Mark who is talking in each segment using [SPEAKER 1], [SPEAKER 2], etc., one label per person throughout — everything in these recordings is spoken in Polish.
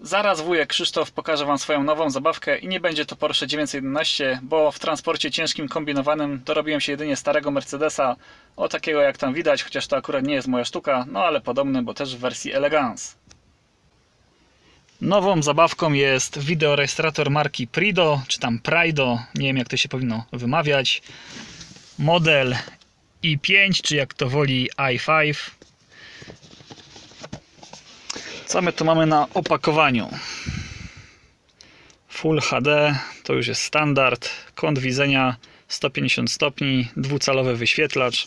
[SPEAKER 1] Zaraz wujek Krzysztof pokaże Wam swoją nową zabawkę i nie będzie to Porsche 911, bo w transporcie ciężkim kombinowanym dorobiłem się jedynie starego Mercedesa, o takiego jak tam widać, chociaż to akurat nie jest moja sztuka, no ale podobny, bo też w wersji Elegance. Nową zabawką jest wideorejestrator marki Prido, czy tam Prido, nie wiem jak to się powinno wymawiać. Model i5, czy jak to woli i5. Co my tu mamy na opakowaniu? Full HD, to już jest standard. Kąt widzenia 150 stopni, dwucalowy wyświetlacz.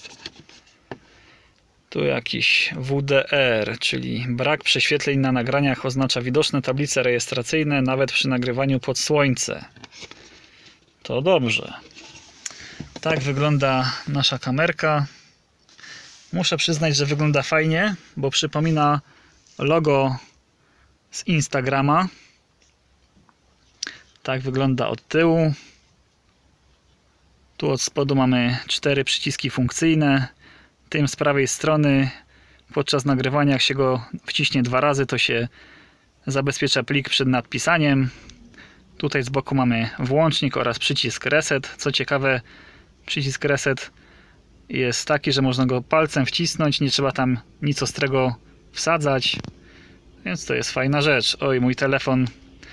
[SPEAKER 1] Tu jakiś WDR, czyli brak prześwietleń na nagraniach oznacza widoczne tablice rejestracyjne nawet przy nagrywaniu pod słońce. To dobrze. Tak wygląda nasza kamerka. Muszę przyznać, że wygląda fajnie, bo przypomina logo z Instagrama. Tak wygląda od tyłu. Tu od spodu mamy 4 przyciski funkcyjne. Tym z prawej strony podczas nagrywania, jak się go wciśnie 2 razy, to się zabezpiecza plik przed nadpisaniem. Tutaj z boku mamy włącznik oraz przycisk reset. Co ciekawe, przycisk reset jest taki, że można go palcem wcisnąć, nie trzeba tam nic ostrego wsadzać, więc to jest fajna rzecz. Oj, mój telefon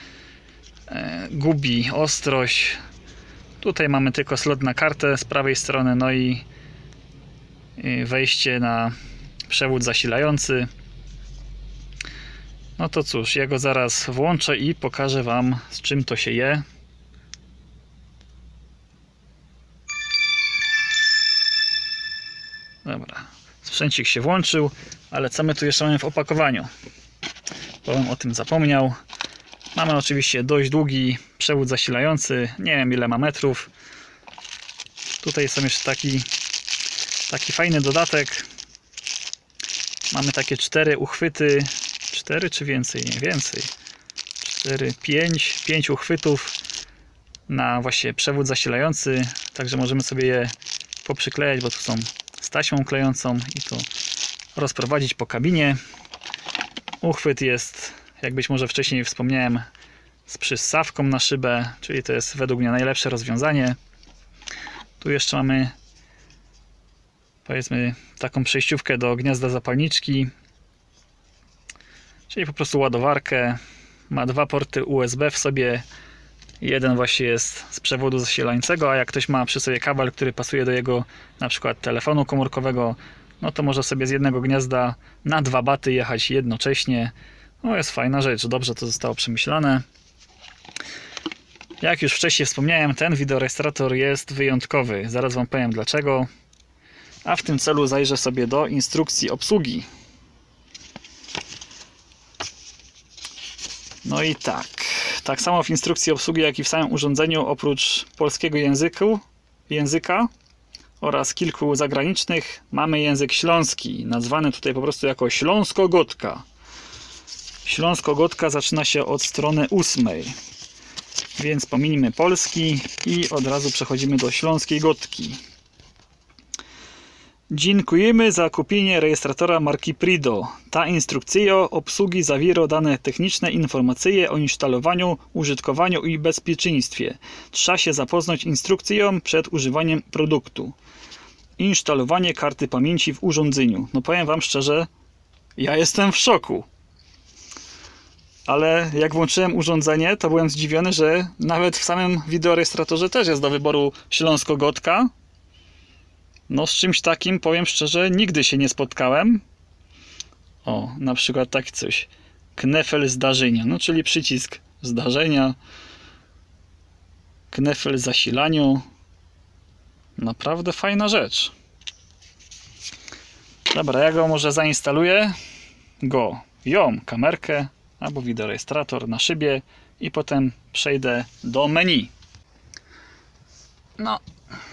[SPEAKER 1] gubi ostrość. Tutaj mamy tylko slot na kartę z prawej strony, no i wejście na przewód zasilający. No to cóż, ja go zaraz włączę i pokażę Wam, z czym to się je. Dobra, sprzęcik się włączył, ale co my tu jeszcze mamy w opakowaniu? Bo o tym zapomniał. Mamy oczywiście dość długi przewód zasilający, nie wiem ile ma metrów. Tutaj są jeszcze taki fajny dodatek. Mamy takie 4 uchwyty, 4 czy więcej? Nie, więcej. 5 uchwytów na właśnie przewód zasilający, także możemy sobie je poprzyklejać, bo tu są z taśmą klejącą i to rozprowadzić po kabinie. Uchwyt jest, jak być może wcześniej wspomniałem, z przyssawką na szybę, czyli to jest według mnie najlepsze rozwiązanie. Tu jeszcze mamy, powiedzmy, taką przejściówkę do gniazda zapalniczki, czyli po prostu ładowarkę. Ma 2 porty USB w sobie. Jeden właśnie jest z przewodu zasilającego, a jak ktoś ma przy sobie kabel, który pasuje do jego na przykład telefonu komórkowego, no to może sobie z jednego gniazda na 2 baty jechać jednocześnie. No jest fajna rzecz, dobrze to zostało przemyślane. Jak już wcześniej wspomniałem, ten wideorejestrator jest wyjątkowy. Zaraz Wam powiem dlaczego. A w tym celu zajrzę sobie do instrukcji obsługi. No i tak samo w instrukcji obsługi, jak i w samym urządzeniu, oprócz polskiego języka oraz kilku zagranicznych, mamy język śląski, nazwany tutaj po prostu jako śląsko-gotka. Śląsko-gotka zaczyna się od strony 8, więc pominimy polski i od razu przechodzimy do śląskiej gotki. Dziękujemy za kupienie rejestratora marki Prido. Ta instrukcja obsługi zawiera dane techniczne informacje o instalowaniu, użytkowaniu i bezpieczeństwie. Trzeba się zapoznać instrukcją przed używaniem produktu. Instalowanie karty pamięci w urządzeniu. No powiem Wam szczerze, ja jestem w szoku. Ale jak włączyłem urządzenie, to byłem zdziwiony, że nawet w samym wideorejestratorze też jest do wyboru śląsko-gotka. No z czymś takim, powiem szczerze, nigdy się nie spotkałem. O, na przykład takie coś. Knefel zdarzenia, no czyli przycisk zdarzenia. Knefel zasilaniu. Naprawdę fajna rzecz. Dobra, ja go może zainstaluję. Kamerkę albo wideorejestrator na szybie i potem przejdę do menu. No.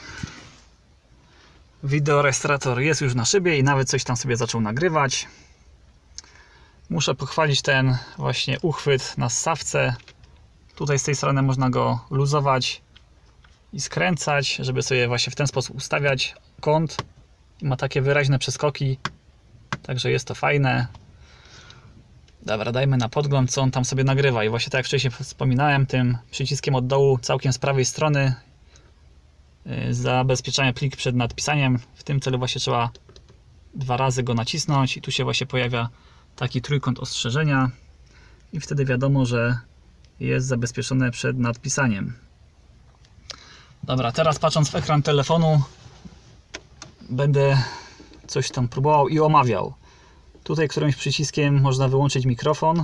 [SPEAKER 1] Wideorejestrator jest już na szybie i nawet coś tam sobie zaczął nagrywać. Muszę pochwalić ten właśnie uchwyt na ssawce. Tutaj z tej strony można go luzować i skręcać, żeby sobie właśnie w ten sposób ustawiać kąt. Ma takie wyraźne przeskoki, także jest to fajne. Dobra, dajmy na podgląd, co on tam sobie nagrywa. I właśnie tak jak wcześniej wspominałem, tym przyciskiem od dołu, całkiem z prawej strony, zabezpieczania plik przed nadpisaniem. W tym celu właśnie trzeba 2 razy go nacisnąć i tu się właśnie pojawia taki trójkąt ostrzeżenia i wtedy wiadomo, że jest zabezpieczone przed nadpisaniem. Dobra, teraz patrząc w ekran telefonu, będę coś tam próbował i omawiał. Tutaj którymś przyciskiem można wyłączyć mikrofon.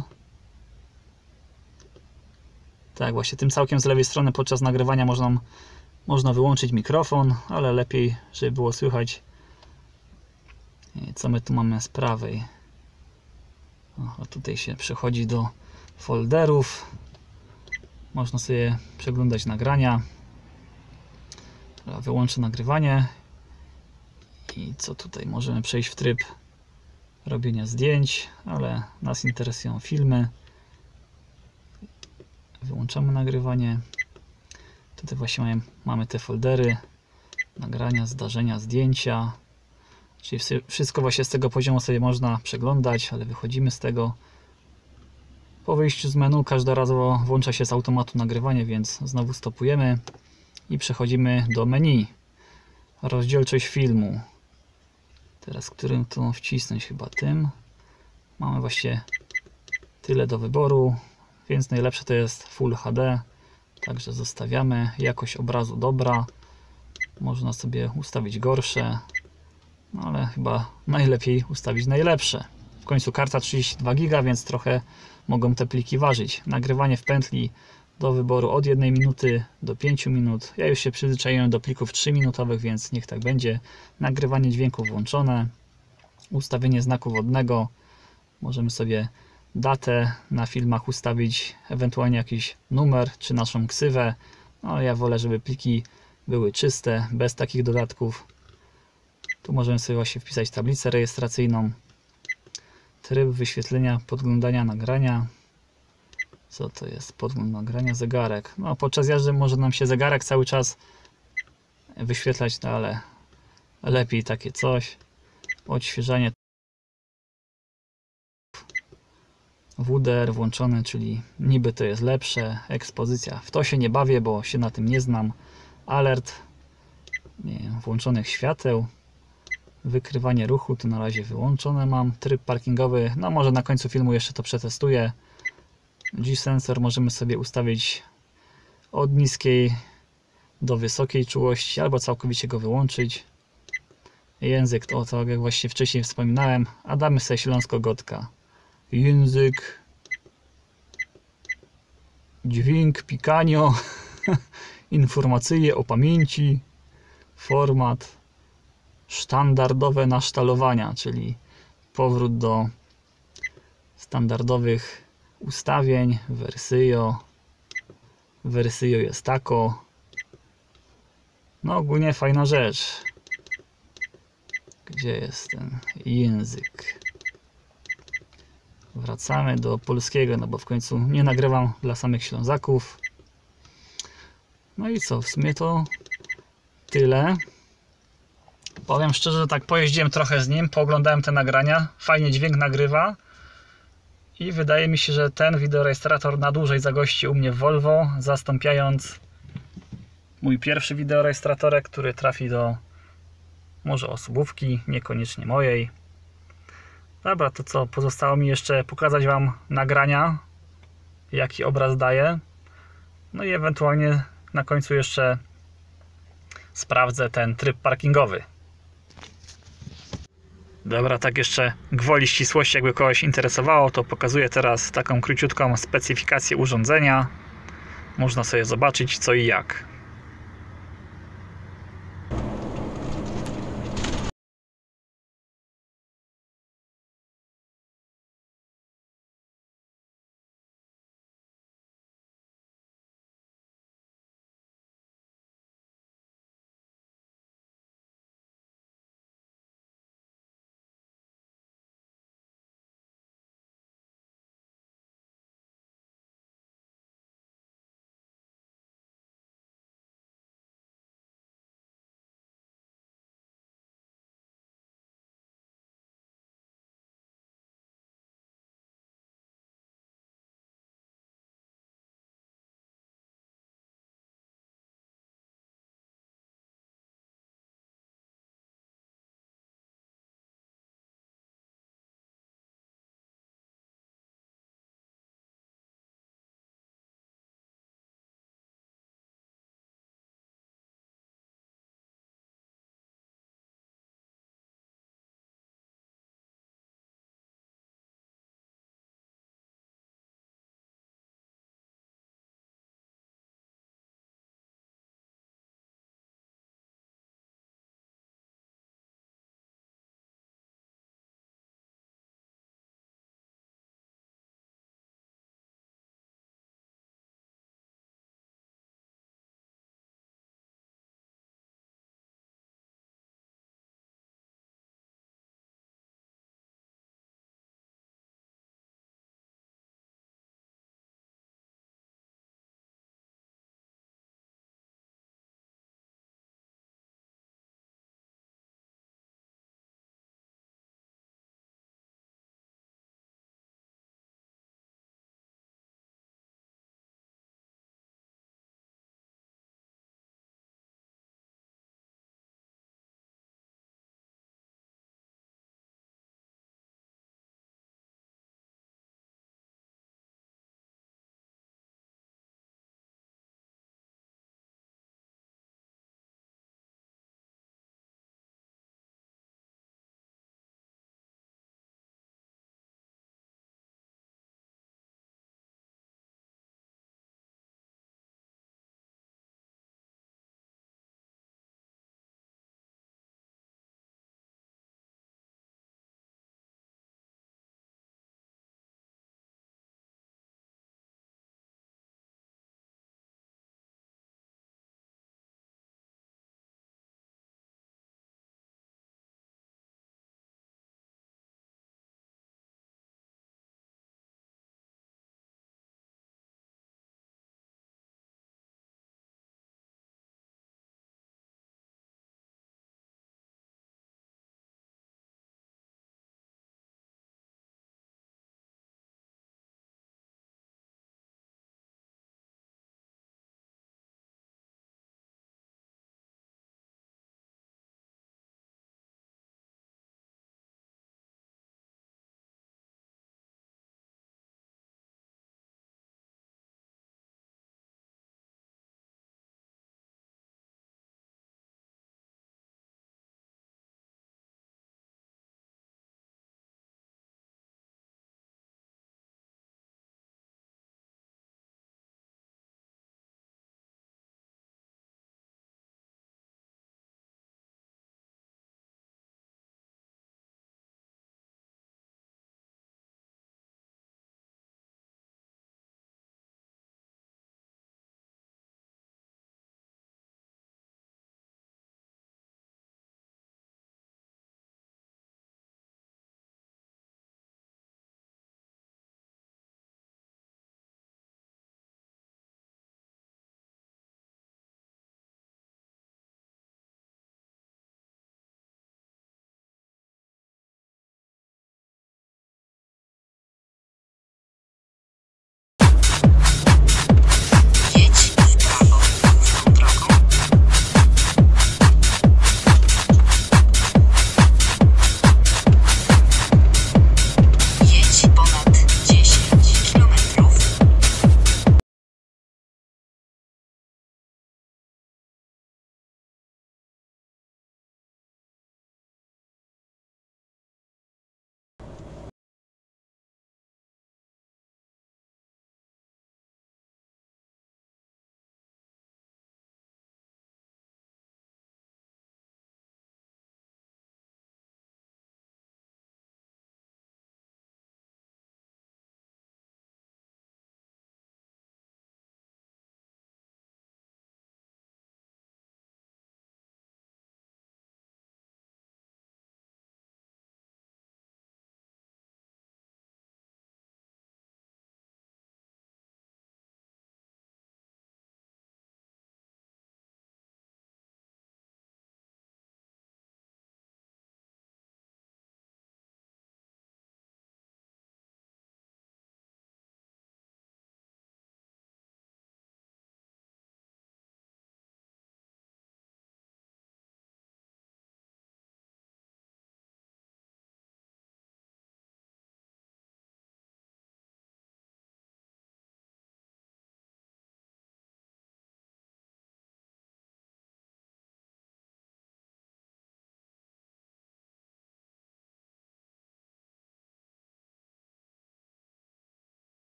[SPEAKER 1] Tak, właśnie tym całkiem z lewej strony podczas nagrywania można wyłączyć mikrofon, ale lepiej, żeby było słychać. Co my tu mamy z prawej? O, tutaj się przechodzi do folderów. Można sobie przeglądać nagrania. Wyłączę nagrywanie. I co tutaj? Możemy przejść w tryb robienia zdjęć, ale nas interesują filmy. Wyłączamy nagrywanie. Tutaj właśnie mamy te foldery. Nagrania, zdarzenia, zdjęcia. Czyli wszystko właśnie z tego poziomu sobie można przeglądać, ale wychodzimy z tego. Po wyjściu z menu każdorazowo włącza się z automatu nagrywanie, więc znowu stopujemy i przechodzimy do menu. Rozdzielczość filmu. Teraz którym to wcisnąć? Chyba tym. Mamy właśnie tyle do wyboru, więc najlepsze to jest Full HD. Także zostawiamy. Jakość obrazu dobra. Można sobie ustawić gorsze, no ale chyba najlepiej ustawić najlepsze. W końcu karta 32 GB, więc trochę mogą te pliki ważyć. Nagrywanie w pętli do wyboru od 1 minuty do 5 minut. Ja już się przyzwyczaiłem do plików 3-minutowych, więc niech tak będzie. Nagrywanie dźwięku włączone. Ustawienie znaku wodnego. Możemy sobie datę na filmach ustawić, ewentualnie jakiś numer czy naszą ksywę. No, ale ja wolę, żeby pliki były czyste, bez takich dodatków. Tu możemy sobie właśnie wpisać tablicę rejestracyjną. Tryb wyświetlenia, podglądania nagrania. Co to jest? Podgląd nagrania, zegarek. No, podczas jazdy może nam się zegarek cały czas wyświetlać, no, ale lepiej takie coś. Odświeżanie. WDR włączony, czyli niby to jest lepsze. Ekspozycja. W to się nie bawię, bo się na tym nie znam. Alert. Nie wiem, włączonych świateł. Wykrywanie ruchu, to na razie wyłączone mam. Tryb parkingowy, no może na końcu filmu jeszcze to przetestuję. G-sensor możemy sobie ustawić od niskiej do wysokiej czułości, albo całkowicie go wyłączyć. Język, to tak jak właśnie wcześniej wspominałem, a damy sobie śląsko-gotka. Język, dźwięk, pikanio, informacje o pamięci, format, standardowe nasztalowania, czyli powrót do standardowych ustawień. Wersjo jest tako. No ogólnie fajna rzecz. Gdzie jest ten język? Wracamy do polskiego, no bo w końcu nie nagrywam dla samych Ślązaków. No i co, w sumie to tyle. Powiem szczerze, że tak pojeździłem trochę z nim, pooglądałem te nagrania, fajnie dźwięk nagrywa i wydaje mi się, że ten wideorejestrator na dłużej zagości u mnie w Volvo, zastąpiając mój pierwszy wideorejestratorek, który trafi do może osobówki, niekoniecznie mojej. Dobra, to co, pozostało mi jeszcze pokazać Wam nagrania, jaki obraz daje, no i ewentualnie na końcu jeszcze sprawdzę ten tryb parkingowy. Dobra, tak jeszcze gwoli ścisłości, jakby kogoś interesowało, to pokazuję teraz taką króciutką specyfikację urządzenia. Można sobie zobaczyć co i jak.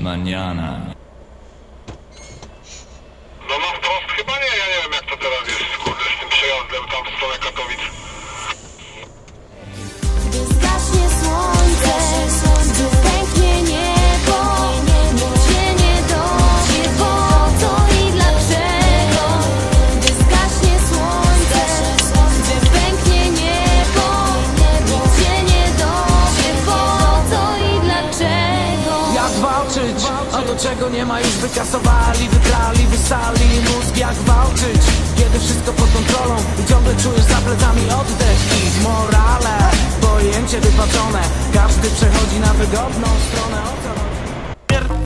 [SPEAKER 2] Mañana.
[SPEAKER 3] No na wprost chyba nie, ja nie wiem jak to teraz jest, kurde, z tym przejazdem tam w stronę Katowic.
[SPEAKER 4] Gdy zgaśnie słońce, gdy pęknie niebo, nikt się nie dowie po co i dlaczego. Gdy zgaśnie słońce, gdy pęknie niebo, nikt się nie dowie po co i dlaczego.
[SPEAKER 5] Jak walczyć, a do czego nie ma już wykasowali, wybrali, wysali mózg jak walczyć, kiedy wszystko pod kontrolą i ciągle czujesz za plecami oddech i morale, pojęcie wypaczone, każdy przechodzi na wygodną stronę. O co chodzi?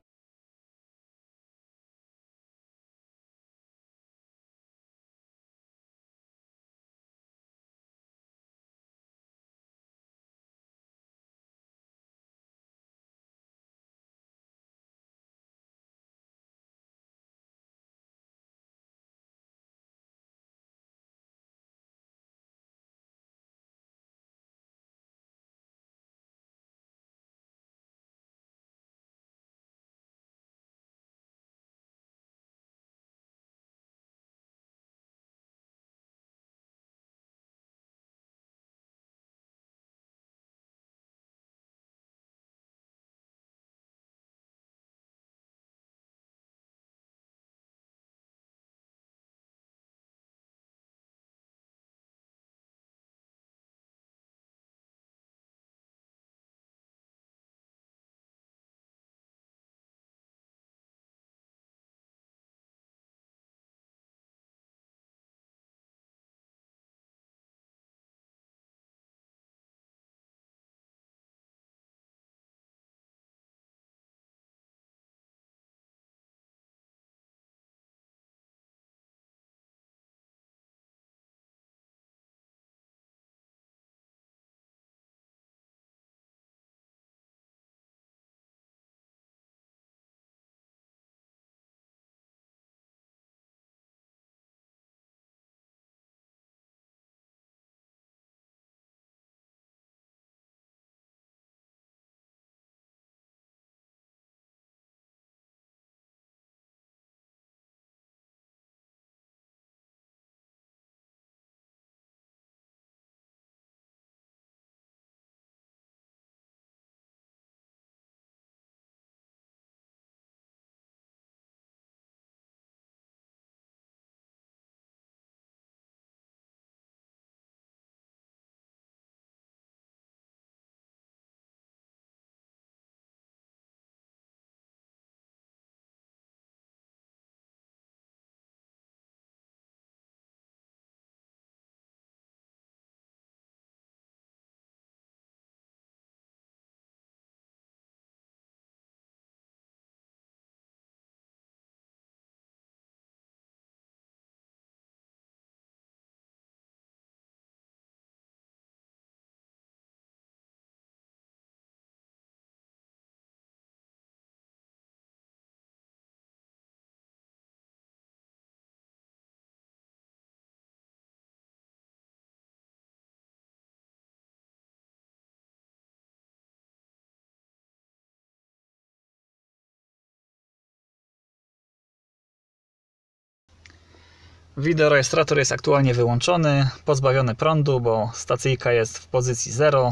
[SPEAKER 1] Wideorejestrator jest aktualnie wyłączony, pozbawiony prądu, bo stacyjka jest w pozycji 0.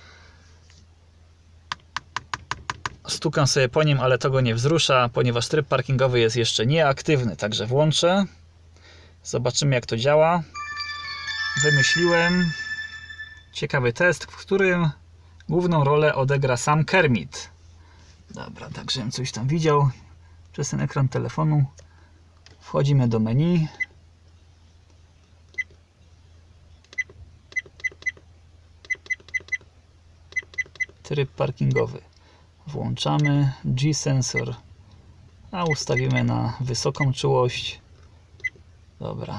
[SPEAKER 1] Stukam sobie po nim, ale to go nie wzrusza, ponieważ tryb parkingowy jest jeszcze nieaktywny. Także włączę. Zobaczymy jak to działa. Wymyśliłem ciekawy test, w którym główną rolę odegra sam Kermit. Dobra, tak żebym coś tam widział przez ten ekran telefonu. Wchodzimy do menu. Tryb parkingowy. Włączamy G-sensor, a ustawimy na wysoką czułość. Dobra.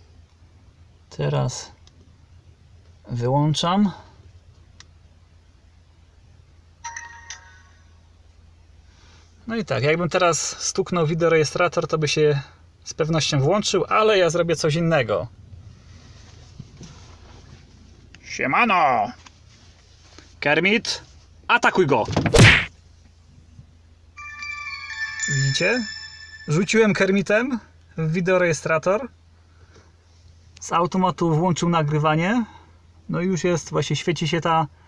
[SPEAKER 1] Teraz wyłączam. No i tak, jakbym teraz stuknął wideorejestrator, to by się z pewnością włączył, ale ja zrobię coś innego. Siemano! Kermit, atakuj go! widzicie? Rzuciłem Kermitem w wideorejestrator. Z automatu włączył nagrywanie. No i już jest, właśnie świeci się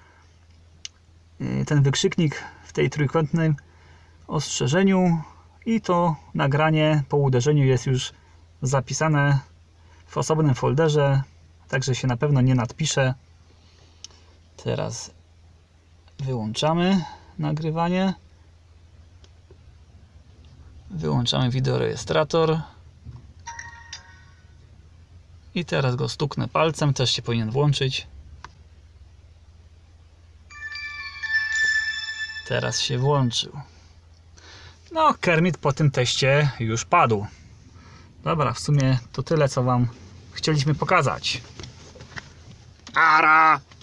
[SPEAKER 1] ten wykrzyknik w tej trójkątnym ostrzeżeniu i to nagranie po uderzeniu jest już zapisane w osobnym folderze, także się na pewno nie nadpisze. Teraz wyłączamy nagrywanie. Wyłączamy wideorejestrator. I teraz go stuknę palcem, też się powinien włączyć. Teraz się włączył. No, Kermit po tym teście już padł. Dobra, w sumie to tyle, co wam chcieliśmy pokazać. Ara!